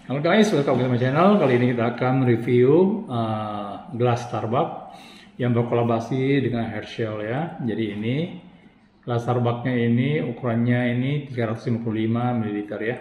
Halo guys, welcome to my channel. Kali ini kita akan review gelas Starbucks yang berkolaborasi dengan Herschel ya. Jadi ini gelas Starbucksnya ini ukurannya ini 355 ml ya.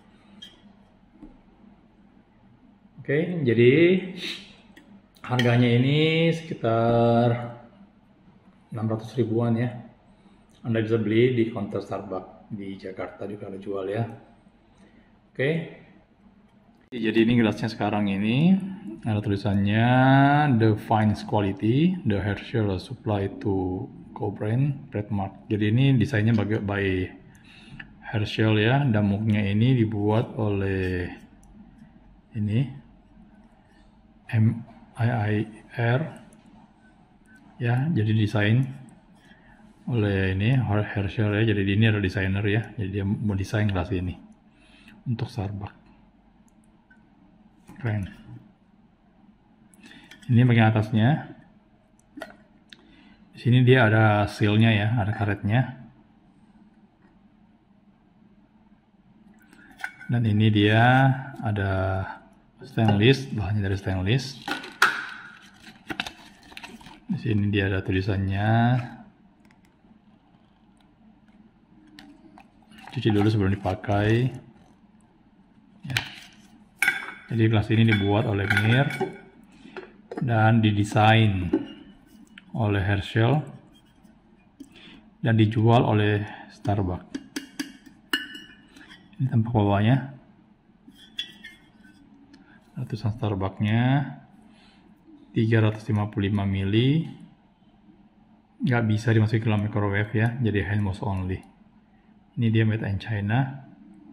Oke, jadi harganya ini sekitar 600 ribuan ya. Anda bisa beli di counter Starbucks di Jakarta juga ada jual ya. Oke. Jadi ini gelasnya sekarang ini ada tulisannya The Finest Quality, The Herschel Supply to Co-Brand Trademark. Jadi ini desainnya by Herschel ya, dan mugnya ini dibuat oleh ini MIIR ya, jadi desain oleh ini Herschel ya. Jadi ini ada desainer ya, jadi dia mendesain gelas ini untuk Starbucks. Keren. Ini bagian atasnya. Di sini dia ada sealnya ya, ada karetnya. Dan ini dia ada stainless, bahannya dari stainless. Di sini dia ada tulisannya. Cuci dulu sebelum dipakai. Ya. Jadi gelas ini dibuat oleh Mir dan didesain oleh Herschel dan dijual oleh Starbucks. Ini tampak bawahnya, tulisan Starbucksnya 355 ml, nggak bisa dimasukin ke dalam microwave ya, jadi hand wash only. Ini dia made in China.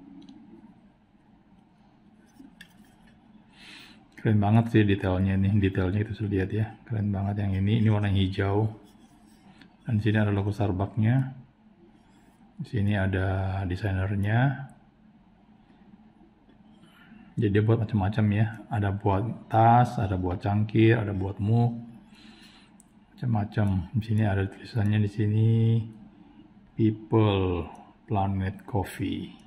Keren banget sih detailnya nih, detailnya itu sudah lihat ya, keren banget. Yang ini warna hijau, dan di sini ada logo Starbucksnya, di sini ada desainernya. Jadi dia buat macam-macam ya, ada buat tas, ada buat cangkir, ada buat mug, macam-macam. Di sini ada tulisannya, di sini People Planet Coffee.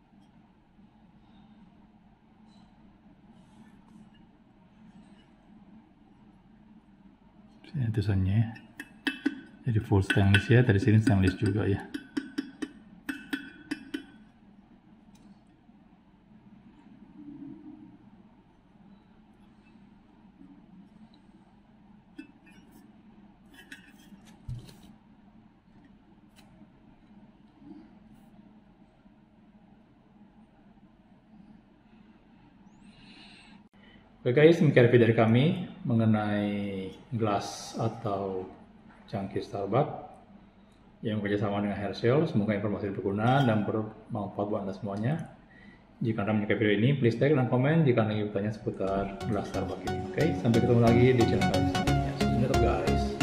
Ini tulisannya, jadi full stainless ya, dari sini stainless juga ya. Oke guys, demikian video dari kami mengenai gelas atau cangkir Starbucks yang bekerjasama dengan Herschel. Semoga informasi berguna dan bermanfaat buat Anda semuanya. Jika Anda menyukai video ini, please like dan komen jika Anda ingin bertanya seputar gelas Starbucks ini. Oke, sampai ketemu lagi di channel kami selanjutnya. See you guys.